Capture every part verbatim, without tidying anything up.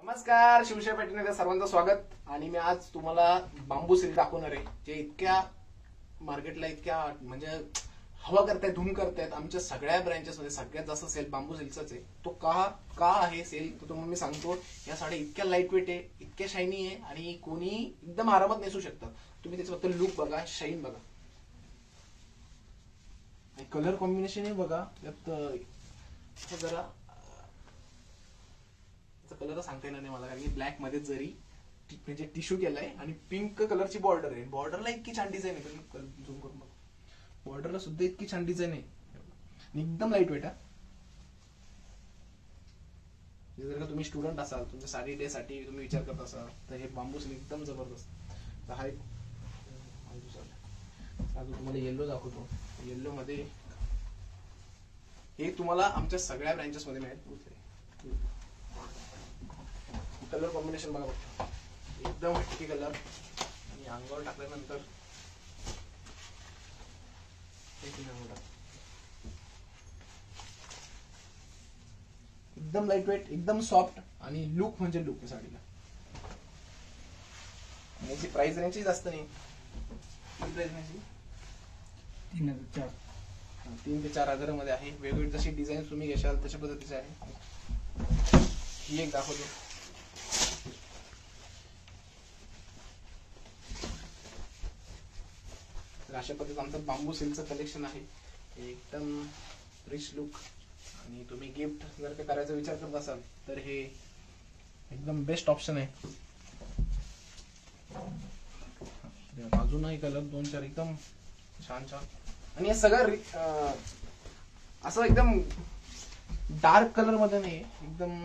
नमस्कार, शिवशाही पॅटर्नमध्ये सर्वांचं स्वागत. आणि मी आज तुम्हाला बांबू सिल्क दाखवणार आहे, जे इतक्या मार्केटला इतक्या म्हणजे हवा करतायत, धूम करतायत. आमच्या सगळ्या ब्रँचेस मध्ये सगळ्यात जास्त सेल बांबू सिल्कचाच आहे. तो का का आहे सेल तो तुम्हाला मी सांगतो. या साड्या इतक्या लाईट वेट आहे, इतक्या शायनी आहे आणि कोणी एकदम आरामात नेसू शकतात. तुम्ही त्याच्याबद्दल लुक बघा, शाईन बघा, कलर कॉम्बिनेशन बघा. यात जरा कलर सांगता येणार नाही मला, कारण की ब्लॅक मध्ये जरी म्हणजे टिश्यू केलाय आणि पिंक कलरची बॉर्डर आहे. बॉर्डरला इतकी छान डिझाईन आहे, झूम करून बघा. बॉर्डरला सुद्धा इतकी छान डिझाईन आहे आणि एकदम लाईट वेट आहे. जर का तुम्ही स्टुडंट असाल, तुमच्या साडी डे साठी तुम्ही विचार करत असाल, तर हे बांबू सिल्क एकदम जबरदस्त. हा एक तुम्हाला येल्लो दाखवतो. येल्लो मध्ये हे तुम्हाला आमच्या सगळ्या ब्रँचेस मध्ये मिळेल. कलर कॉम्बिनेशन बघा बघा, एकदम हटके कलर आणि अंगावर टाकल्यानंतर एकदम लाईट वेट, एकदम सॉफ्ट आणि लुक म्हणजे लुक आहे साडीला. आणि याची प्राइस रेंज जास्त नाही. प्राइस रेंज तीन हजार चार तीन ते चार हजारामध्ये आहे. वेगवेगळी जशी डिझाईन तुम्ही घेशाल तशा पद्धतीचे आहे. ही एक दाखवतो. अशा पद्धतीचं आमचं बांबू सिल्कचं कलेक्शन आहे. एकदम रिच लुक. आणि तुम्ही गिफ्ट जर का करायचा विचार करत असाल तर हे एकदम बेस्ट ऑप्शन आहे. अजूनही कलर दोन चार एकदम छान छान. आणि हे सगळं असं एकदम डार्क कलर मध्ये नाही, एकदम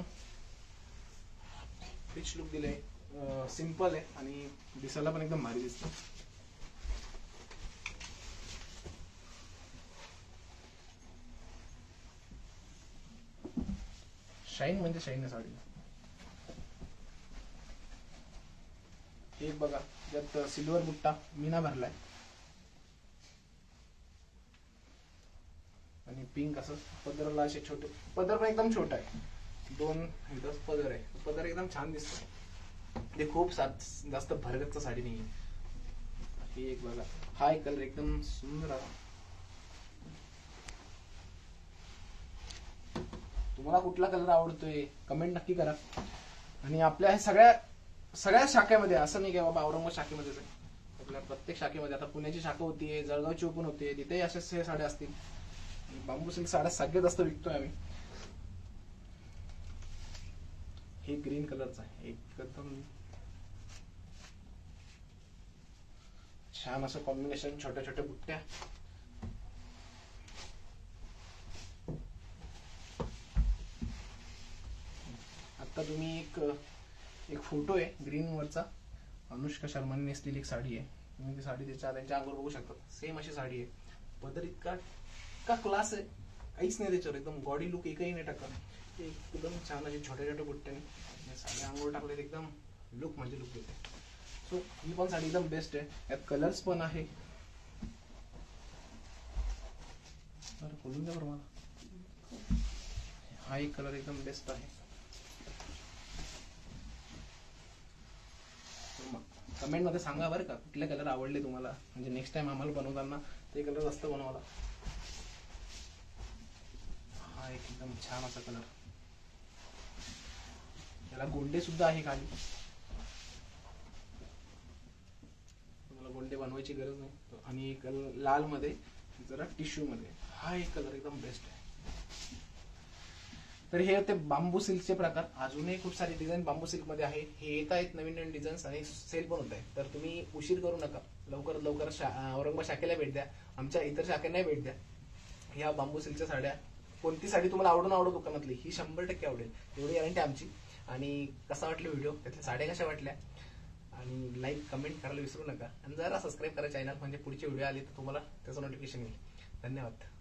रिच लुक दिलंय. सिंपल आहे आणि दिसायला पण एकदम भारी दिसतं. शाईन म्हणजे शाईन आहे साडी. एक बघा, यात सिल्वर बुट्टा मीना भरलाय आणि पिंक असं पदरला असे छोटे पदर पण एकदम छोटा आहे. दोन दस पदर आहे. पदर एकदम छान दिसतो. ते खूप जास्त भरगतचा साडी नाहीये. ही एक बघा, हा एक कलर एकदम सुंदर आहे. तुम्हाला कुठला कलर आवडतोय कमेंट नक्की करा. आणि आपल्या सगळ्या सगळ्या शाखेमध्ये असं नाही की बाबा औरंगाबाद शाखेमध्येच आहे, आपल्या प्रत्येक शाखेमध्ये. आता पुण्याची शाखा होतीये, जळगावची ओपन होते, तिथेही असे साड्या असतील. बांबू सिल्क साड्या सगळ्यात जास्त विकतोय आम्ही. हे ग्रीन कलरचा आहे, एकदम छान असं कॉम्बिनेशन, छोट्या छोट्या बुट्ट्या. आता तुम्ही एक एक फोटो आहे ग्रीन वरचा, अनुष्का शर्माने नेसलेली एक साडी आहे. तुम्ही ती साडी त्याच्या त्यांच्या अंगावर बघू शकता. सेम अशी साडी आहे. पदर इतका इतका क्लास आहे, काहीच नाही त्याच्यावर. एकदम बॉडी लुक एकही नाही टाकत. एकदम छान अशी छोट्या छोट्या बुट्ट्याने साडी अंगावर टाकले, एकदम लुक म्हणजे लुक येते. सो ही पण साडी एकदम बेस्ट आहे. यात कलर्स पण आहे. खोलून द्या बरं मला. हा एक कलर एकदम बेस्ट आहे. कमेंट मध्ये सांगा बरं का कुठले कलर आवडले तुम्हाला, म्हणजे नेक्स्ट टाइम आम्हाला बनवताना ते कलर जास्त बनवायला. हा एक एकदम छान असा कलर. याला गोंडे सुद्धा आहे खाली. तुम्हाला गोंडे बनवायची गरज नाही. आणि कलर लाल मध्ये जरा टिश्यू मध्ये, हा एक कलर एकदम बेस्ट आहे. तर हे होते बांबू सिल्कचे प्रकार. अजूनही खूप सारे डिझाईन बांबू सिल्क मध्ये आहे. हे येत आहेत नवीन नवीन डिझाईन्स आणि सेल पण होत आहे. तर तुम्ही उशीर करू नका, लवकरात लवकर औरंगाबाद शाखेला भेट द्या, आमच्या इतर शाखेला भेट द्या. ह्या बांबू सिल्कच्या साड्या, कोणती साडी तुम्हाला आवडून आवडो दुकानातली, ही शंभर टक्के आवडेल, एवढी गॅरंटी आमची. आणि कसा वाटला व्हिडिओ, त्यातल्या साड्या कशा वाटल्या, आणि लाईक कमेंट करायला विसरू नका. आणि जरा सबस्क्राईब करा चॅनल, म्हणजे पुढचे व्हिडिओ आले तर तुम्हाला त्याचं नोटिफिकेशन येईल. धन्यवाद.